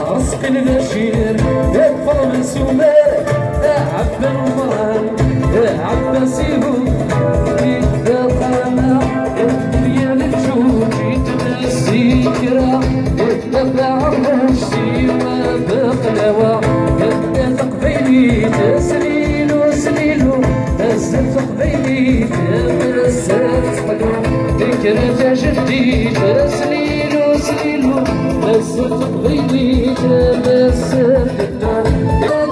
رزق البشير يكفر من سمار عبا المران عبا سيبو يبدا قامة الدنيا للجود يتنسي كرا يتبع الرشي وبقلاوة يبدا تقبيلي تسليلو سليلو نزلت قبيلي تمسات قدو ذكرى جدي تسليلو سليلو نزلت قبيلي تمسات قدو